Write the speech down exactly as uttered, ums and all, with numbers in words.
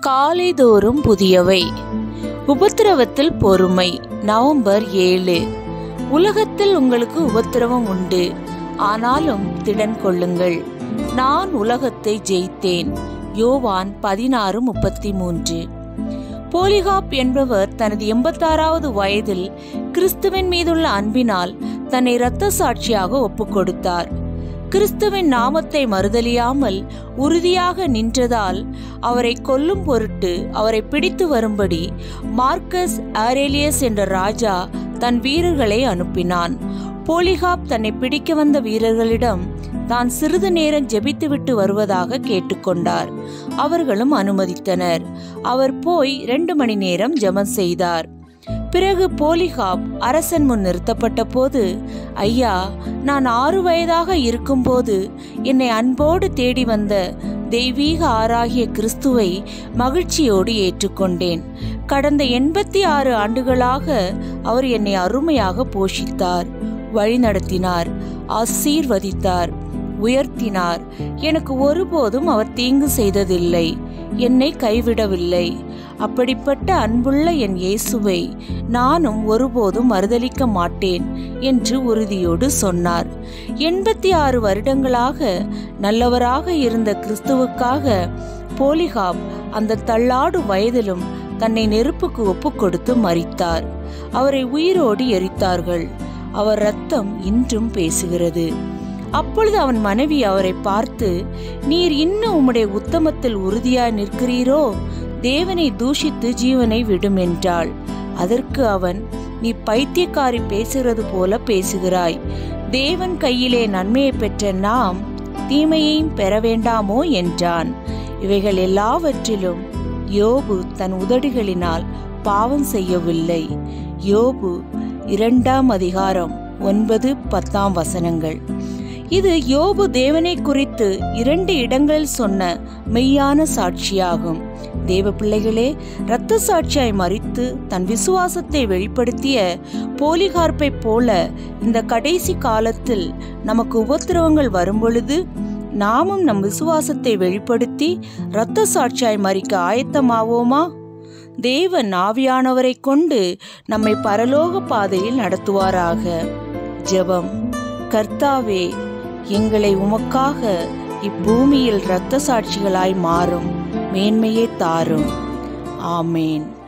காலைதோறும் புதியவை. உபத்திரவத்தில் பொறுமை. நவம்பர் ஏழு. உலகத்தில் உங்களுக்கு உபத்திரவம் உண்டு, ஆனாலும் திடன் கொள்ளுங்கள், நான் உலகத்தை ஜெயித்தேன். யோவான் பதினாறு முப்பத்தி மூன்று. போலிகாப் என்பவர் தனது எண்பத்தாறாவது வயதில் கிறிஸ்துவின் மீதுள்ள அன்பினால் தன்னை இரத்த சாட்சியாக ஒப்புக் கொடுத்தார். கிறிஸ்துவின் நாமத்தை மறுதலியாமல் உறுதியாக நின்றதால் அவரை கொல்லும் பொருட்டு அவரை பிடித்து வரும்படி மார்க்கஸ் ஆரேலியஸ் என்ற ராஜா தன் வீரர்களை அனுப்பினான். போலிகாப் தன்னை பிடிக்க வந்த வீரர்களிடம் தான் சிறிது நேரம் ஜெபித்துவிட்டு வருவதாக கேட்டுக்கொண்டார். அவர்களும் அனுமதித்தனர். அவர் போய் இரண்டு மணி நேரம் ஜெபம் செய்தார். பிறகு போலிகாப் அரசன் முன் நிறுத்தப்பட்ட போது, ஐயா, நான் ஆறு வயதாக இருக்கும்போது என்னை அன்போடு தேடி வந்த தெய்வீக ஆறாகிய கிறிஸ்துவை மகிழ்ச்சியோடு ஏற்றுக்கொண்டேன். கடந்த எண்பத்தி ஆறு ஆண்டுகளாக அவர் என்னை அருமையாக போஷித்தார், வழிநடத்தினார், ஆசீர்வதித்தார், உயர்த்தினார். எனக்கு ஒருபோதும் அவர் தீங்கு செய்ததில்லை, என்னை கைவிடவில்லை. அப்படிப்பட்ட அன்புள்ள என் இயேசுவை நானும் ஒருபோதும் மறுதலிக்க மாட்டேன் என்று உறுதியோடு சொன்னார். எண்பத்தி ஆறு வருடங்களாக நல்லவராக இருந்த கிறிஸ்துவுக்காக போலிகாப் அந்த தள்ளாடு வயதிலும் தன்னை நெருப்புக்கு ஒப்புக் கொடுத்து மரித்தார். அவரை உயிரோடு எரித்தார்கள். அவர் இரத்தம் இன்றும் பேசுகிறது. அப்பொழுது அவன் மனைவி அவரை பார்த்து, நீர் இன்னும் உம்முடைய உத்தமத்தில் உறுதியாய் நிற்கிறீரோ? தேவனை தூஷித்து ஜீவனை விடும் என்றாள். அதற்கு அவன், நீ பைத்தியக்காரி பேசுகிறது போல பேசுகிறாய். தேவன் கையிலே நன்மையை பெற்ற நாம் தீமையையும் பெற வேண்டாமோ என்றான். இவைகள் எல்லாவற்றிலும் யோபு தன் உதடுகளினால் பாவம் செய்யவில்லை. யோபு இரண்டாம் அதிகாரம் ஒன்பது பத்தாம் வசனங்கள். இது யோபு தேவனை குறித்து இரண்டு இடங்களில் சொன்ன மெய்யான சாட்சியாகும். தேவ பிள்ளைகளே, இரத்த சாட்சியாய் மரித்து தன் விசுவாசத்தை வெளிப்படுத்திய போலிகார்ப்பை போல இந்த கடைசி காலத்தில் நமக்கு உபத்திரவங்கள் வரும்பொழுது நாமும் நம் விசுவாசத்தை வெளிப்படுத்தி இரத்த சாட்சியாய் மரிக்க ஆயத்தமாவோமா? தேவன் ஆவியானவரை கொண்டு நம்மை பரலோக பாதையில் நடத்துவாராக. ஜெபம். கர்த்தாவே, எங்களை உமக்காக இப்பூமியில் இரத்த சாட்சிகளாய் மாறும் மேன்மையை தாரும். ஆமேன்.